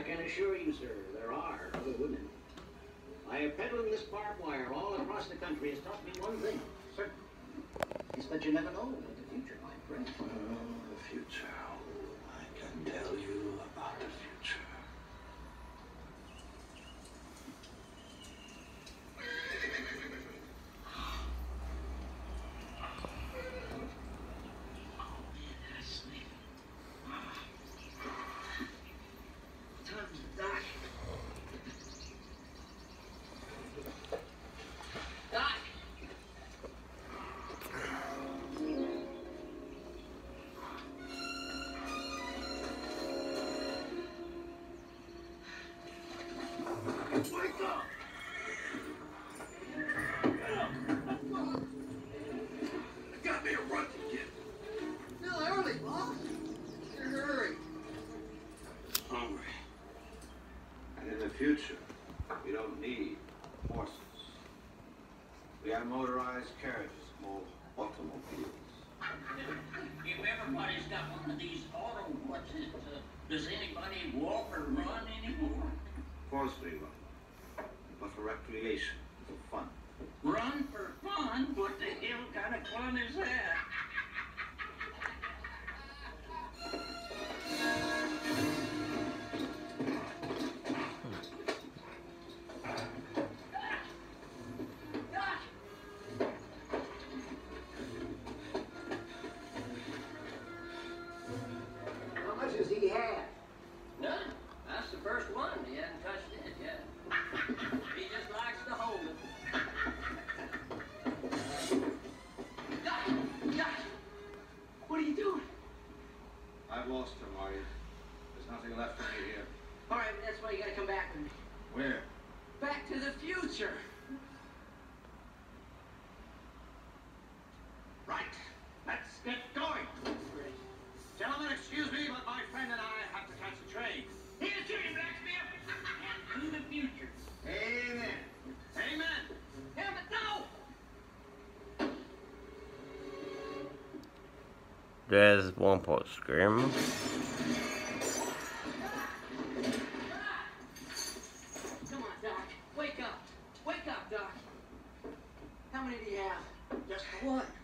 can assure you, sir, there are other women. I peddling this barbed wire all across the country has taught me one thing, sir. Is that you never know what the future might bring. Oh, the future. I can tell you about the future. Wake up! Got me a run to get. Still early, boss. In a hurry. Hungry. And in the future, we don't need horses. We have motorized carriages called automobiles. If everybody's got one of these auto horses, does anybody walk or run anymore? Of course we run. But for recreation, for fun. Run for fun? What the hell kind of fun is that? How much has he had? None. That's the first one. He hasn't touched it yet. He just likes to hold it. Doc! What are you doing? I've lost him, Marty. There's nothing left for me here. All right, that's why you gotta come back with me. Where? Back to the future. Right. Let's get going. Gentlemen, excuse me, but my friend and I have to catch a train. Here's to you, Blacksmith. And to the future. Amen. Amen. Emmett, no! There's one part scream. Come on, Doc. Wake up. Wake up, Doc. How many do you have? Just the one.